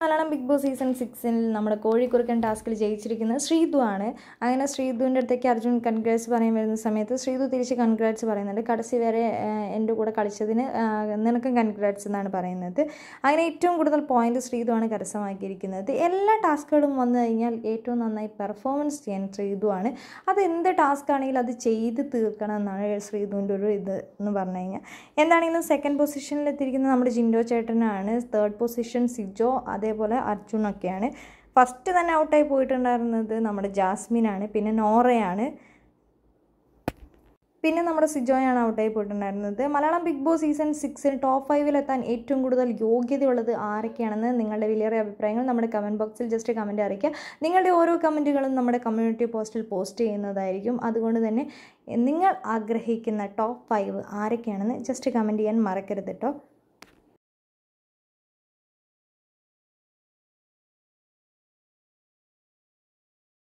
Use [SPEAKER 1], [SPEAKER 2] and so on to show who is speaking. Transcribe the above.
[SPEAKER 1] Malayalam Bigg Boss season 6-ൽ നമ്മുടെ കോഴിക്കുറുക്കൻ ടാസ്കിൽ ജയിച്ചിരിക്കുന്നത് ശ്രീതു ആണ്. അങ്ങനെ ശ്രീതുവിൻ്റെ അടുത്തേക്ക് അർജുൻ കൺഗ്രാറ്റ്സ് പറയാൻ വരുന്ന സമയത്ത് ശ്രീതു തിരിച്ച് കൺഗ്രാറ്റ്സ് പറയുന്നുണ്ട്. കടസി വരെ എൻ്റെ കൂടെ കളിച്ചതിന് നിനക്കും കൺഗ്രാറ്റ്സ് എന്നാണ് പറയുന്നത്. അങ്ങനെ ഏറ്റവും കൂടുതൽ പോയിന്റ് ശ്രീതു ആണ് കരസ്ഥമാക്കിയിരിക്കുന്നത്. എല്ലാ ടാസ്കുകളും വന്നു കഴിഞ്ഞാൽ ഏറ്റവും നന്നായി പെർഫോമൻസ് ചെയ്യാൻ ശ്രീതു ആണ്. അത് എന്ത് ടാസ്ക് ആണെങ്കിലും അത് ചെയ്ത് തീർക്കണം എന്നാണ് ശ്രീതുവിൻ്റെ ഒരു ഇത് എന്ന് പറഞ്ഞു കഴിഞ്ഞാൽ. എന്താണെങ്കിലും സെക്കൻഡ് പൊസിഷനിലെത്തിയിരിക്കുന്നത് നമ്മുടെ ജിൻഡോ ചേട്ടനാണ്. തേർഡ് പൊസിഷൻ സിജോ, അതേപോലെ അർജുനൊക്കെയാണ്. ഫസ്റ്റ് തന്നെ ഔട്ടായി പോയിട്ടുണ്ടായിരുന്നത് നമ്മുടെ ജാസ്മിനാണ്, പിന്നെ നോറയാണ്, പിന്നെ നമ്മുടെ സിജോയാണ് ഔട്ടായി പോയിട്ടുണ്ടായിരുന്നത്. മലയാളം ബിഗ് ബോസ് സീസൺ 6-ൽ ടോപ്പ് 5-ൽ ഏറ്റവും കൂടുതൽ യോഗ്യതയുള്ളത് ആരൊക്കെയാണെന്ന് നിങ്ങളുടെ വിലയേറിയ അഭിപ്രായങ്ങൾ നമ്മുടെ കമൻറ്റ് ബോക്സിൽ ജസ്റ്റ് കമൻറ്റ് അറിയിക്കുക. നിങ്ങളുടെ ഓരോ കമൻറ്റുകളും നമ്മുടെ കമ്മ്യൂണിറ്റി പോസ്റ്റിൽ പോസ്റ്റ് ചെയ്യുന്നതായിരിക്കും. അതുകൊണ്ട് തന്നെ നിങ്ങൾ ആഗ്രഹിക്കുന്ന ടോപ്പ് 5 ആരൊക്കെയാണെന്ന് ജസ്റ്റ് കമൻറ്റ് ചെയ്യാൻ മറക്കരുത് കേട്ടോ.